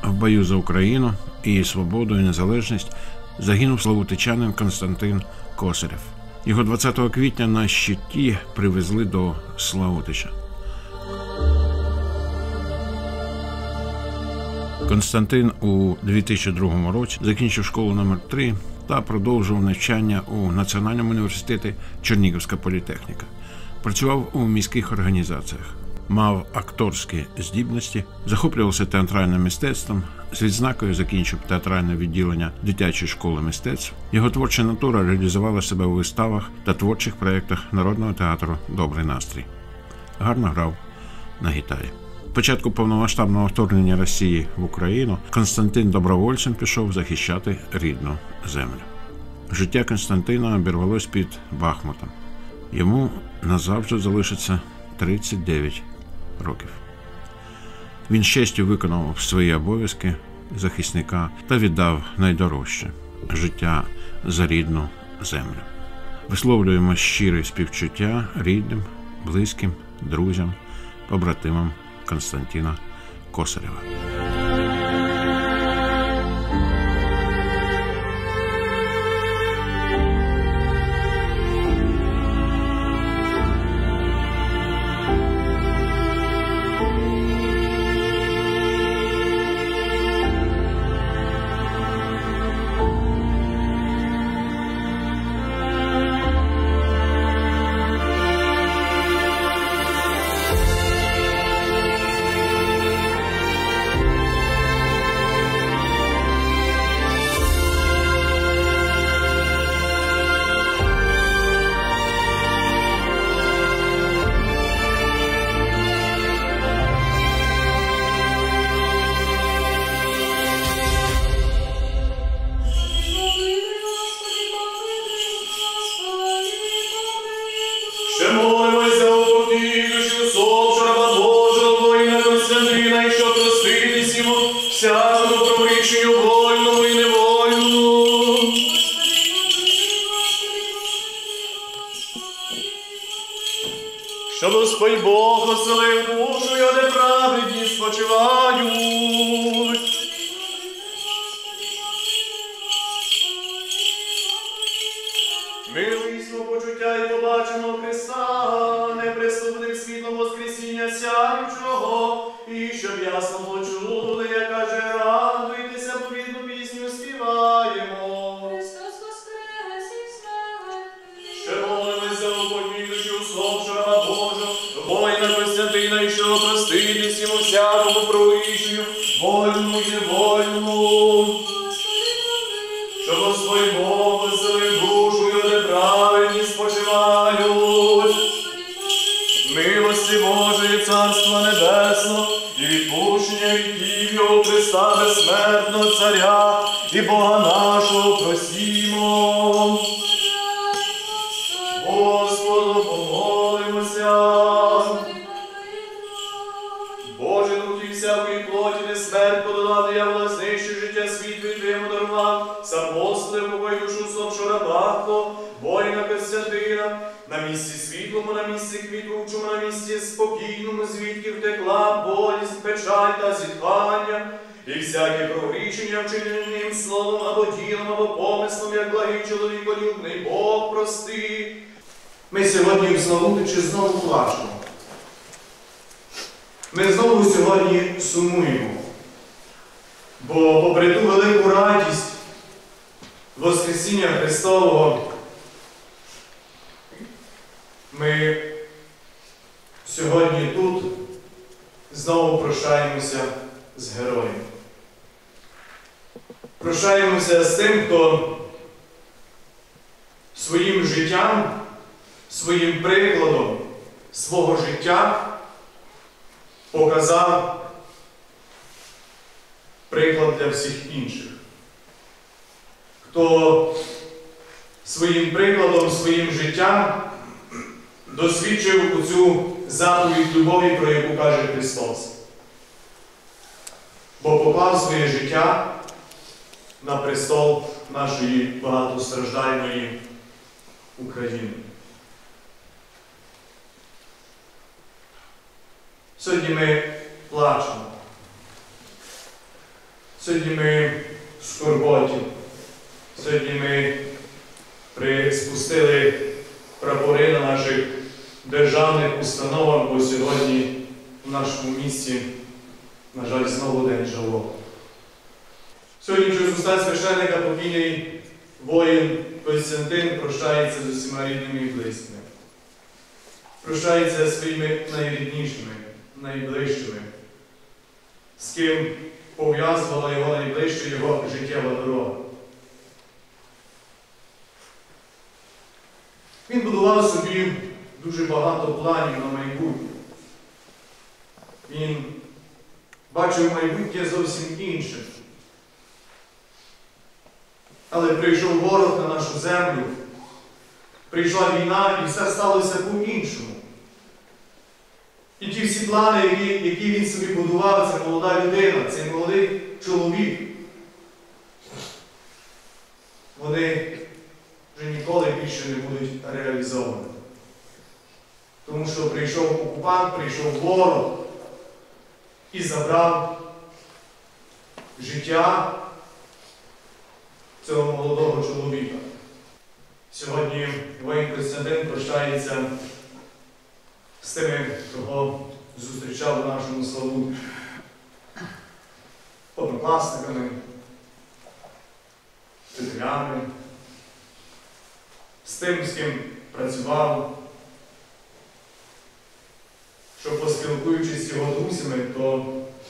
в бою за Україну, її свободу і незалежність загинув славутичанин Константин Косарєв. Його 20 квітня на щиті привезли до Славутича. Константин у 2002 році закінчив школу номер 3 та продовжував навчання у Національному університеті Чернігівська політехніка. Працював у міських організаціях. Мав акторські здібності, захоплювався театральним мистецтвом, з відзнакою закінчив театральне відділення дитячої школи мистецтв. Його творча натура реалізувала себе у виставах та творчих проєктах Народного театру «Добрий настрій». Гарно грав на гітарі. Початку повномасштабного вторгнення Росії в Україну Константин добровольцем пішов захищати рідну землю. Життя Константина обірвалось під Бахмутом. Йому назавжди залишиться 39 років. Він з честю виконав свої обов'язки захисника та віддав найдорожче – життя за рідну землю. Висловлюємо щире співчуття рідним, близьким, друзям, побратимам Константина Косарєва. Ще молимось за упокій душі усопшого раба Божого, воїна Константина, і щоб проститись йому всякому провріченню вольному і невольному. Щоб Господь Бог оселив душу, його де праведні спочивають. Милуйся почуття і побаченого Христа, неприступним світлом воскресіння сяючого, і щоб ясно почули, як каже, радуйтеся, повідну пісню співаємо. Христос воскрес із смерті. Ще молимось за упокій душі усопшого раба Божого, воїна Константина, і щоб проститись йому всякому провищенню, вольному і невольному. Щоб Господь Бог веселив душу, і де праведні спочивають. Милості Божої, Царства Небесного, і відпущення віків його Христа безсмертного Царя, і Бога нашого просімо. Господу помолимося. Боже, дух і всякої плоті, не смерть подолати, я власнищу життя світу і Твоєму дарував, сам Господи, покой душу усопшого раба Твого, воїна Константина, на місці світлому, на місці квітучому, на місці спокійному, звідки втекла болість, печаль та зітхання, і всяке прогрішення, вчинене ним словом або ділом, або помислом, як благий чоловіколюбний Бог прости. Ми сьогодні в Славутичі знову плачемо. Ми знову сьогодні сумуємо. Бо попри ту велику радість Воскресіння Христового, ми сьогодні тут знову прощаємося з героєм. Прощаємося з тим, хто своїм життям, своїм прикладом свого життя показав приклад для всіх інших. Хто своїм прикладом, своїм життям досвідчив оцю заповідь любові, про яку каже Христос. Бо поклав своє життя на престол нашої багатостраждальної України. Сьогодні ми плачемо. Сьогодні ми в скорботі. Сьогодні ми приспустили прапори на наших державних установах, бо сьогодні в нашому місті, на жаль, знову день жалоби. Сьогодні через уста священника покійний воїн Костянтин прощається з усіма рідними і близькими. Прощається зі своїми найріднішими, найближчими, з ким пов'язувала його найближча його життєва дорога. Він будував собі дуже багато планів на майбутнє. Він бачив майбутнє зовсім інше. Але прийшов ворог на нашу землю, прийшла війна і все сталося по-іншому. І ті всі плани, які він собі будував, це молода людина, цей молодий чоловік, вони вже ніколи більше не будуть реалізовані. Тому що прийшов окупант, прийшов ворог і забрав життя цього молодого чоловіка. Сьогодні воїн Костянтин прощається з тими, кого зустрічав у нашому Славуті, однокласниками, вчителями, з тим, з ким працював, що, поспілкуючись з його друзями, то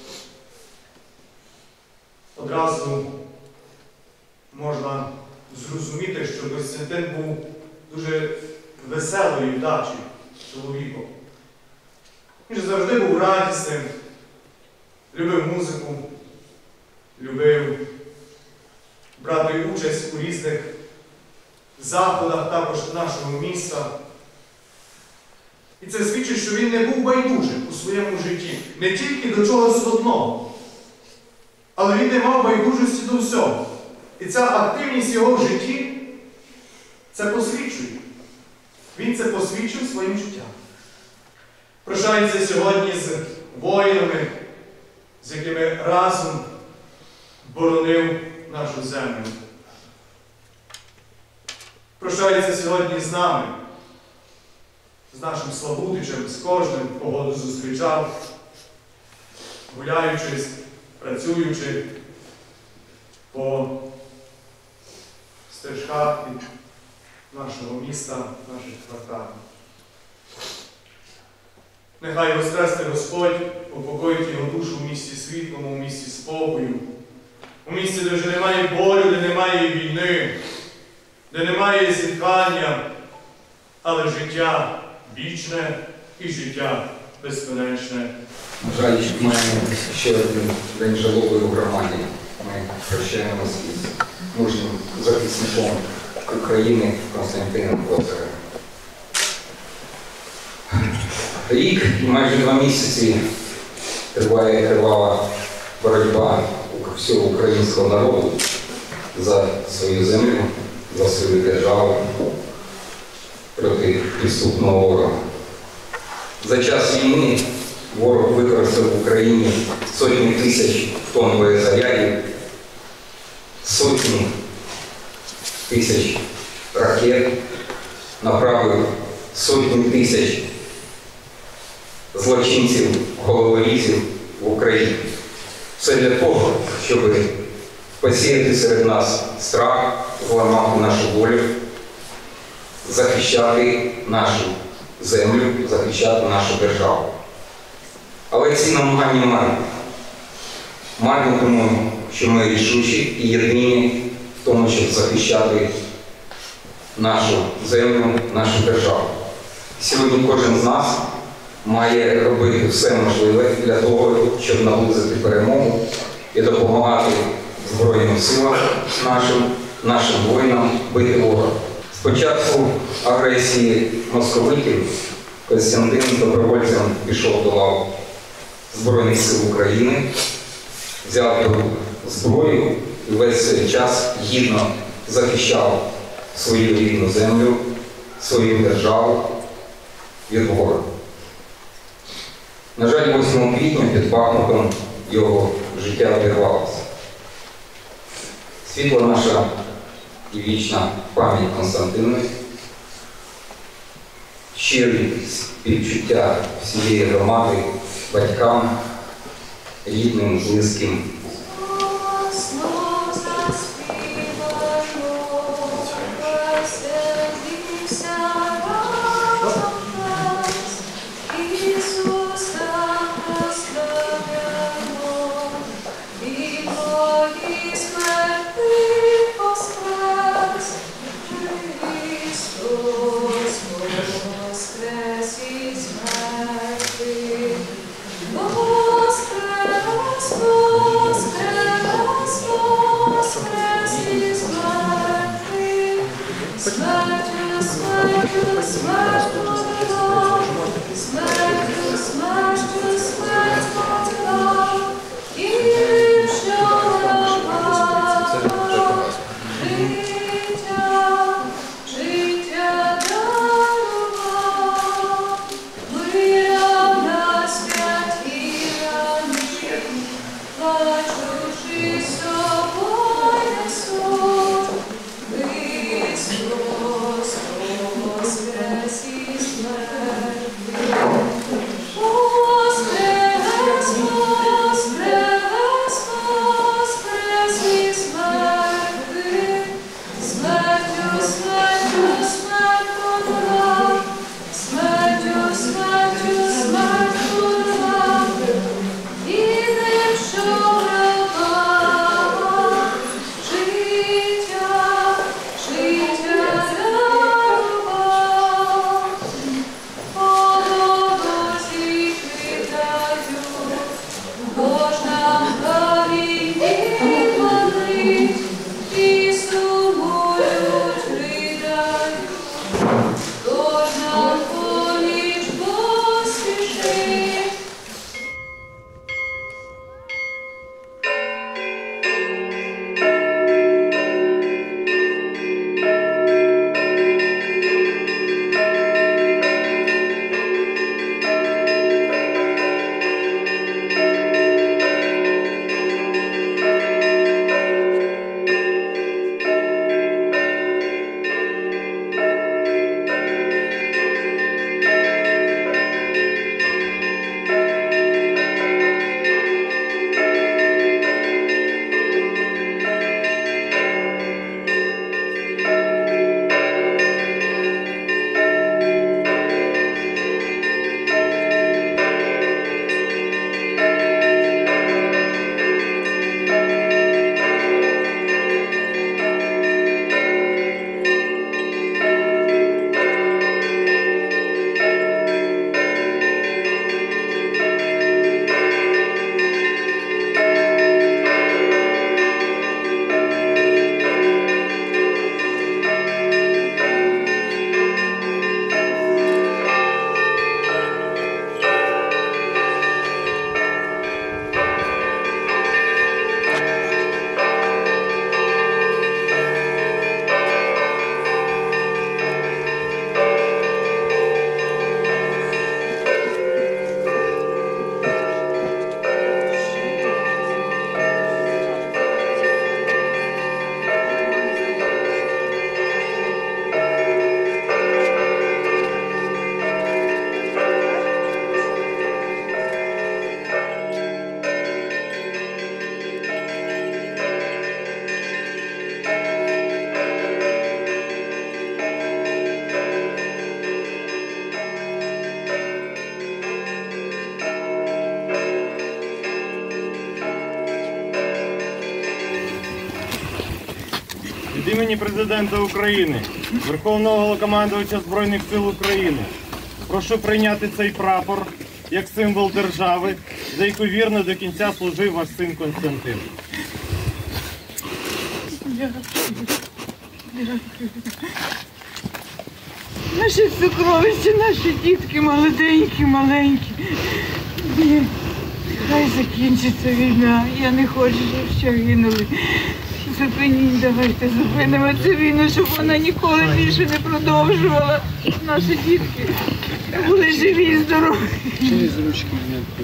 одразу можна зрозуміти, що Костянтин був дуже веселої вдачі чоловіком. Він завжди був радісним, любив музику, любив брати участь у різних заходах також нашого міста. І це свідчить, що він не був байдужим у своєму житті, не тільки до чогось одного, але він не мав байдужості до всього. І ця активність його в житті це посвідчує. Він це посвідчив своїм життям. Прощається сьогодні з воїнами, з якими разом боронив нашу землю. Прощається сьогодні з нами, з нашим Славутичем, з кожним, кого зустрічав, гуляючись, працюючи по стежках від нашого міста, наших кварталів. Нехай воскресне Господь, упокоїть його душу в місті світлому, у місті спокою, у місті, де вже немає болю, де немає війни, де немає зіткання, але життя вічне і життя безконечне. На жаль, маємо ще один день жалоби у громаді. Ми прощаємося із мужнім захисником України Костянтином Козирем. Рік і майже 2 місяці триває кривава боротьба всього українського народу за свою землю, за свою державу проти підступного ворога. За час війни ворог використав в Україні сотні тисяч тонн боєзарядів, сотні тисяч ракет, направив сотні тисяч злочинців, головорізів в Україну. Все для того, щоб посіяти серед нас страх, зламати нашу волю, захищати нашу землю, захищати нашу державу. Але ці намагання марні. Марні тому, що ми рішучі і єдині в тому, щоб захищати нашу землю, нашу державу. Сьогодні кожен з нас має робити все можливе для того, щоб наблизити перемогу і допомагати Збройним силам нашим воїнам бити ворога. З початку агресії московитів Костянтин добровольцем пішов до лав Збройних сил України, взяв до рук зброю і весь цей час гідно захищав свою рідну землю, свою державу від ворога. На жаль, 8 квітня під Бахмутом його життя обірвалося. Світла наша і вічна пам'ять Константину, щирі співчуття всієї громади, батькам, рідним, близьким. Від імені Президента України, Верховного Головнокомандувача Збройних сил України, прошу прийняти цей прапор як символ держави, за яку вірно до кінця служив ваш син Константин. Наші сокровища, наші дітки молоденькі, маленькі. Хай закінчиться війна. Я не хочу, щоб ще гинули. Зупиніть, давайте зупинимо цю війну, щоб вона ніколи більше не продовжувала. Наші дітки були живі і здорові. Через ручки.